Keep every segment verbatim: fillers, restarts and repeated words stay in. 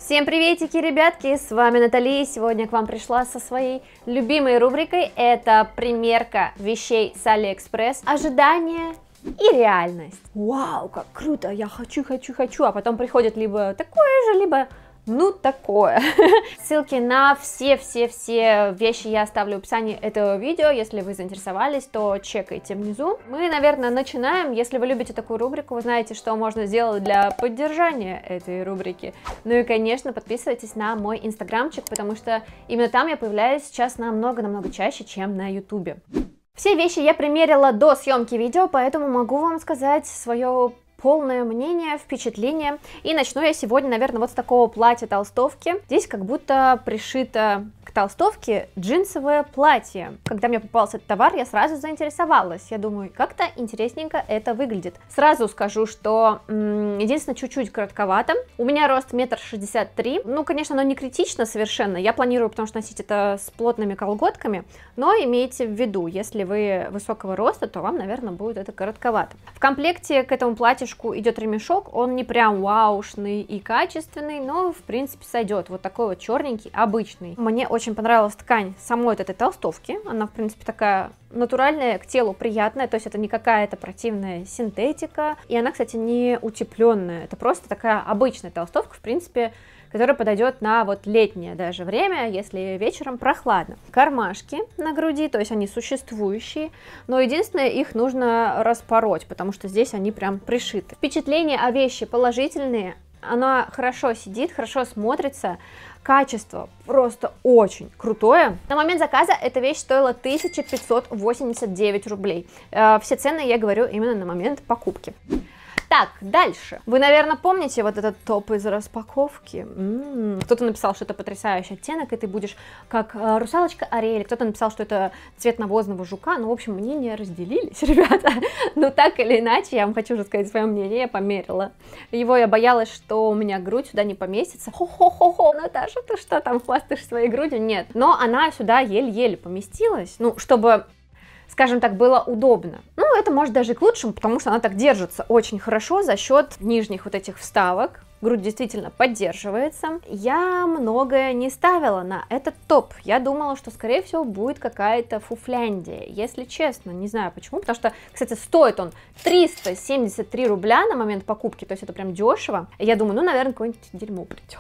Всем приветики, ребятки, с вами Натали, сегодня к вам пришла со своей любимой рубрикой, это примерка вещей с Алиэкспресс, ожидание и реальность. Вау, как круто, я хочу, хочу, хочу, а потом приходит либо такое же, либо ну такое. Ссылки на все-все-все вещи я оставлю в описании этого видео, если вы заинтересовались, то чекайте внизу. Мы, наверное, начинаем. Если вы любите такую рубрику, вы знаете, что можно сделать для поддержания этой рубрики. Ну и, конечно, подписывайтесь на мой инстаграмчик, потому что именно там я появляюсь сейчас намного-намного чаще, чем на ютубе. Все вещи я примерила до съемки видео, поэтому могу вам сказать свое полное мнение, впечатление. И начну я сегодня, наверное, вот с такого платья-толстовки. Здесь как будто пришито к толстовке джинсовое платье. Когда мне попался этот товар, я сразу заинтересовалась. Я думаю, как-то интересненько это выглядит. Сразу скажу, что м- единственное, чуть-чуть коротковато. У меня рост метр шестьдесят три. Ну, конечно, оно не критично совершенно. Я планирую, потому что носить это с плотными колготками. Но имейте в виду, если вы высокого роста, то вам, наверное, будет это коротковато. В комплекте к этому платью идет ремешок, он не прям ваушный и качественный, но в принципе сойдет. Вот такой вот черненький, обычный. Мне очень понравилась ткань самой вот этой толстовки. Она в принципе такая натуральная, к телу приятная, то есть это не какая-то противная синтетика. И она, кстати, не утепленная. Это просто такая обычная толстовка, в принципе, которая подойдет на вот летнее даже время, если вечером прохладно. Кармашки на груди, то есть они существующие, но единственное, их нужно распороть, потому что здесь они прям пришиты. Впечатления о вещи положительные, она хорошо сидит, хорошо смотрится, качество просто очень крутое. На момент заказа эта вещь стоила тысяча пятьсот восемьдесят девять рублей. Все цены я говорю именно на момент покупки. Так, дальше. Вы, наверное, помните вот этот топ из распаковки? М-м-м. Кто-то написал, что это потрясающий оттенок, и ты будешь как э, русалочка Ариэль. Кто-то написал, что это цвет навозного жука. Ну, в общем, мнения разделились, ребята. Но так или иначе, я вам хочу уже сказать свое мнение, я померила. Его я боялась, что у меня грудь сюда не поместится. Хо-хо-хо-хо, Наташа, ты что там хвастаешь своей грудью? Нет. Но она сюда еле-еле поместилась. Ну, чтобы, скажем так, было удобно. Ну, это может даже и к лучшему, потому что она так держится очень хорошо за счет нижних вот этих вставок. Грудь действительно поддерживается. Я многое не ставила на этот топ. Я думала, что, скорее всего, будет какая-то фуфляндия. Если честно, не знаю почему. Потому что, кстати, стоит он триста семьдесят три рубля на момент покупки. То есть это прям дешево. И я думаю, ну, наверное, какое-нибудь дерьмо придет.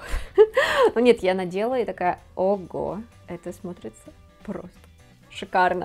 Но нет, я надела и такая, ого, это смотрится просто шикарно.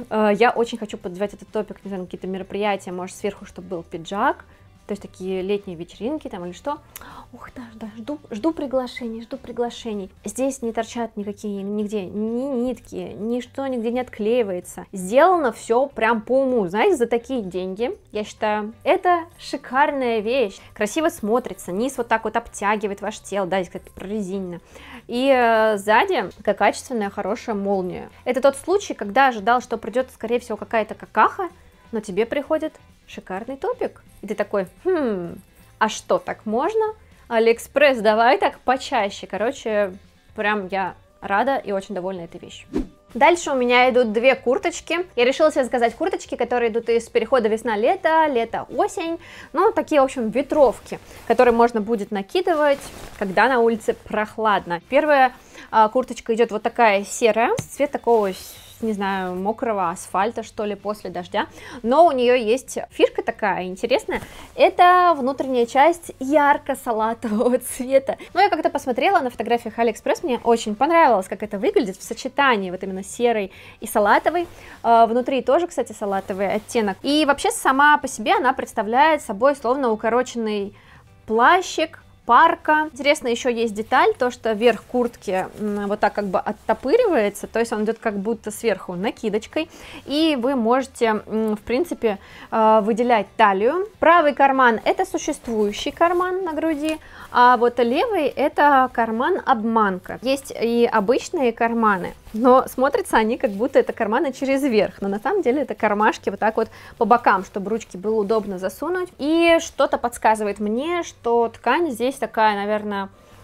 Я очень хочу поддевать этот топик, не знаю, на какие-то мероприятия, может, сверху, чтобы был пиджак, то есть такие летние вечеринки там или что. Ух, да, да, жду, жду приглашений, жду приглашений. Здесь не торчат никакие, нигде, ни нитки, ничто нигде не отклеивается. Сделано все прям по уму, знаете, за такие деньги, я считаю, это шикарная вещь. Красиво смотрится, низ вот так вот обтягивает ваше тело, да, здесь, кстати, прорезинено. И э, сзади такая качественная, хорошая молния. Это тот случай, когда ожидал, что придет, скорее всего, какая-то какаха, но тебе приходит шикарный топик. И ты такой, хм, а что, так можно? Алиэкспресс, давай так почаще. Короче, прям я рада и очень довольна этой вещью. Дальше у меня идут две курточки. Я решила себе заказать курточки, которые идут из перехода весна-лето, лето-осень. Ну, такие, в общем, ветровки, которые можно будет накидывать, когда на улице прохладно. Первая а, курточка идет вот такая серая, цвет такого, не знаю, мокрого асфальта, что ли, после дождя. Но у нее есть фишка такая интересная. Это внутренняя часть ярко-салатового цвета. Но я как-то посмотрела на фотографиях Алиэкспресс, мне очень понравилось, как это выглядит в сочетании вот именно серый и салатовый. Внутри тоже, кстати, салатовый оттенок. И вообще сама по себе она представляет собой словно укороченный плащик, парка. Интересно, еще есть деталь, то, что верх куртки вот так как бы оттопыривается, то есть он идет как будто сверху накидочкой, и вы можете, в принципе, выделять талию. Правый карман — это существующий карман на груди, а вот левый — это карман-обманка. Есть и обычные карманы, но смотрятся они как будто это карманы через верх, но на самом деле это кармашки вот так вот по бокам, чтобы ручки было удобно засунуть. И что-то подсказывает мне, что ткань здесь такая, наверное,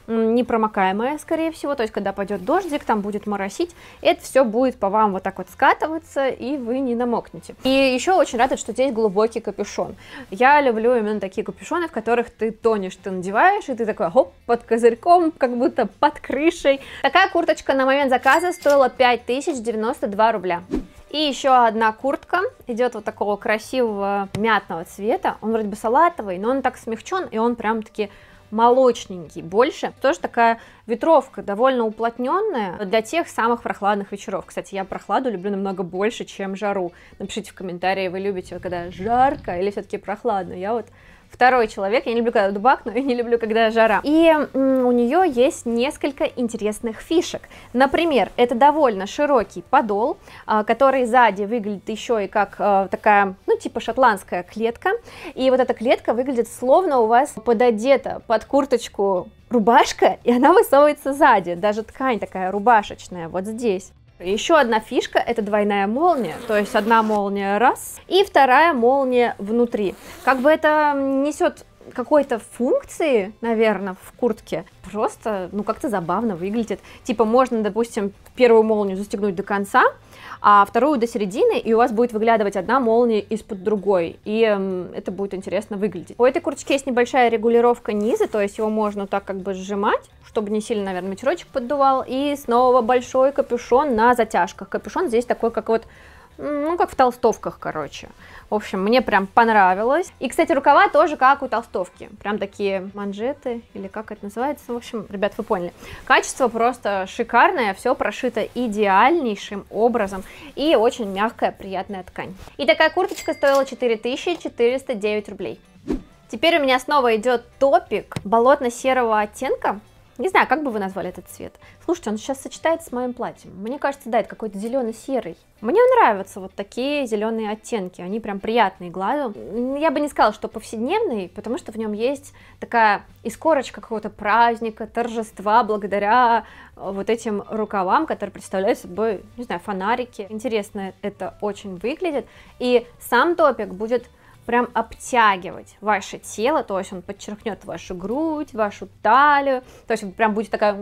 непромокаемая, скорее всего, то есть когда пойдет дождик, там будет моросить, это все будет по вам вот так вот скатываться, и вы не намокнете. И еще очень радует, что здесь глубокий капюшон. Я люблю именно такие капюшоны, в которых ты тонешь, ты надеваешь, и ты такой, хоп, под козырьком, как будто под крышей. Такая курточка на момент заказа стоила пять тысяч девяносто два рубля. И еще одна куртка, идет вот такого красивого мятного цвета, он вроде бы салатовый, но он так смягчен, и он прям таки молочненький больше. Тоже такая ветровка, довольно уплотненная для тех самых прохладных вечеров. Кстати, я прохладу люблю намного больше, чем жару. Напишите в комментарии, вы любите, когда жарко или все-таки прохладно. Я вот второй человек, я не люблю, когда дубак, но я не люблю, когда жара. И у нее есть несколько интересных фишек. Например, это довольно широкий подол, который сзади выглядит еще и как такая, ну, типа шотландская клетка. И вот эта клетка выглядит словно у вас пододета под курточку рубашка, и она высовывается сзади. Даже ткань такая рубашечная вот здесь. Еще одна фишка — это двойная молния, то есть одна молния раз, и вторая молния внутри. Как бы это несет какой-то функции, наверное, в куртке, просто, ну, как-то забавно выглядит. Типа можно, допустим, первую молнию застегнуть до конца, а вторую до середины, и у вас будет выглядывать одна молния из-под другой, и э, это будет интересно выглядеть. У этой курточки есть небольшая регулировка низа, то есть его можно так как бы сжимать, чтобы не сильно, наверное, ветерочек поддувал, и снова большой капюшон на затяжках. Капюшон здесь такой, как вот, ну, как в толстовках, короче. В общем, мне прям понравилось. И, кстати, рукава тоже как у толстовки. Прям такие манжеты, или как это называется. В общем, ребят, вы поняли. Качество просто шикарное, все прошито идеальнейшим образом. И очень мягкая, приятная ткань. И такая курточка стоила четыре тысячи четыреста девять рублей. Теперь у меня снова идет топик болотно-серого оттенка. Не знаю, как бы вы назвали этот цвет. Слушайте, он сейчас сочетается с моим платьем. Мне кажется, да, это какой-то зелено-серый. Мне нравятся вот такие зеленые оттенки. Они прям приятные глазу. Я бы не сказала, что повседневный, потому что в нем есть такая искорочка какого-то праздника, торжества, благодаря вот этим рукавам, которые представляют собой, не знаю, фонарики. Интересно это очень выглядит. И сам топик будет прям обтягивать ваше тело, то есть он подчеркнет вашу грудь, вашу талию, то есть прям будет такая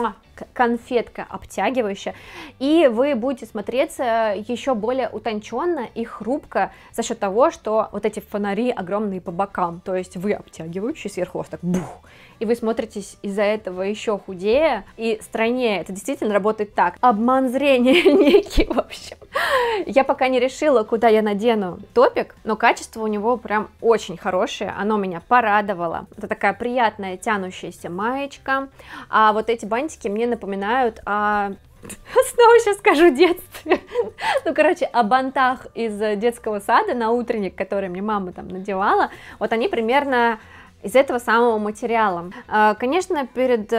конфетка обтягивающая, и вы будете смотреться еще более утонченно и хрупко за счет того, что вот эти фонари огромные по бокам, то есть вы обтягивающие, сверху у вас так бух, и вы смотритесь из-за этого еще худее и стройнее. Это действительно работает так. Обман зрения некий, в общем. Я пока не решила, куда я надену топик, но качество у него прям очень хорошее, оно меня порадовало. Это такая приятная тянущаяся маечка, а вот эти бантики мне напоминают о... Снова сейчас скажу детстве. Ну, короче, о бантах из детского сада на утренник, которые мне мама там надевала. Вот они примерно из этого самого материала. Конечно, перед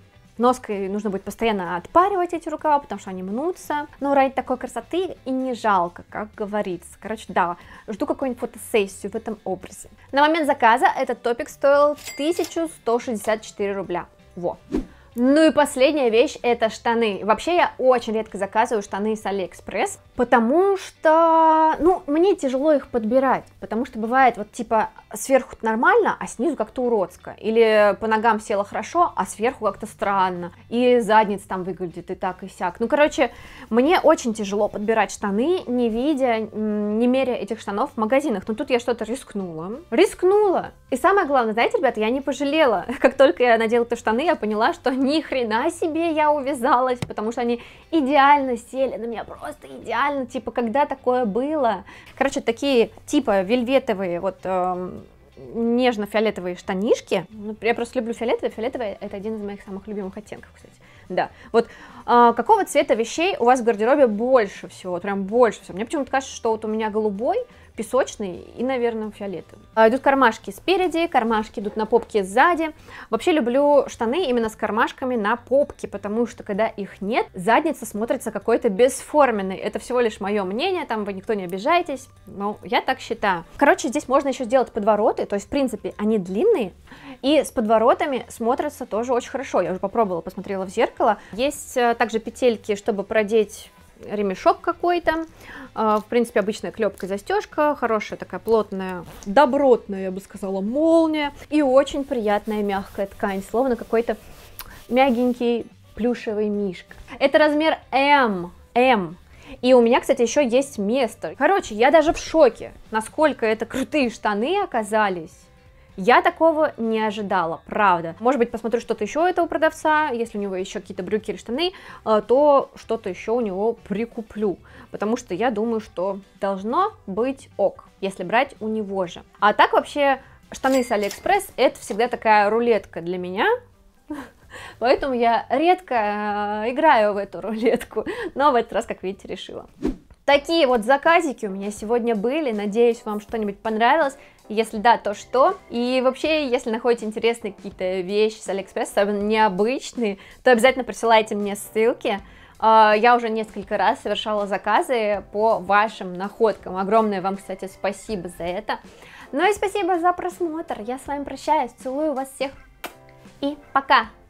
ноской нужно будет постоянно отпаривать эти рукава, потому что они мнутся. Но ради такой красоты и не жалко, как говорится. Короче, да, жду какую-нибудь фотосессию в этом образе. На момент заказа этот топик стоил тысячу сто шестьдесят четыре рубля. Во. Ну и последняя вещь — это штаны. Вообще я очень редко заказываю штаны с Алиэкспресс, потому что, ну, мне тяжело их подбирать, потому что бывает вот типа сверху нормально, а снизу как-то уродско, или по ногам села хорошо, а сверху как-то странно, и задница там выглядит и так и сяк. Ну, короче, мне очень тяжело подбирать штаны, не видя, не меря этих штанов в магазинах, но тут я что-то рискнула, рискнула, и самое главное, знаете, ребята, я не пожалела, как только я надела эти штаны, я поняла, что ни хрена себе я увязалась, потому что они идеально сели на меня, просто идеально, типа, когда такое было. Короче, такие, типа, вельветовые, вот, эм, нежно-фиолетовые штанишки, я просто люблю фиолетовые, фиолетовые — это один из моих самых любимых оттенков, кстати, да, вот, э, какого цвета вещей у вас в гардеробе больше всего, вот прям больше всего, мне почему-то кажется, что вот у меня голубой, песочный и, наверное, фиолетовый. Идут кармашки спереди, кармашки идут на попке сзади. Вообще люблю штаны именно с кармашками на попке, потому что когда их нет, задница смотрится какой-то бесформенной. Это всего лишь мое мнение, там вы никто не обижайтесь, но я так считаю. Короче, здесь можно еще сделать подвороты, то есть, в принципе, они длинные, и с подворотами смотрятся тоже очень хорошо. Я уже попробовала, посмотрела в зеркало. Есть также петельки, чтобы продеть ремешок какой-то, в принципе, обычная клепка, застежка, хорошая такая плотная, добротная, я бы сказала, молния, и очень приятная мягкая ткань, словно какой-то мягенький плюшевый мишка. Это размер эм, эм. И у меня, кстати, еще есть место. Короче, я даже в шоке, насколько это крутые штаны оказались. Я такого не ожидала, правда. Может быть, посмотрю что-то еще у этого продавца, если у него еще какие-то брюки или штаны, то что-то еще у него прикуплю, потому что я думаю, что должно быть ок, если брать у него же. А так вообще штаны с Алиэкспресс это всегда такая рулетка для меня, поэтому я редко играю в эту рулетку, но в этот раз, как видите, решила. Такие вот заказики у меня сегодня были, надеюсь, вам что-нибудь понравилось, если да, то что? И вообще, если находите интересные какие-то вещи с Алиэкспресс, особенно необычные, то обязательно присылайте мне ссылки. Я уже несколько раз совершала заказы по вашим находкам, огромное вам, кстати, спасибо за это. Ну и спасибо за просмотр, я с вами прощаюсь, целую вас всех и пока!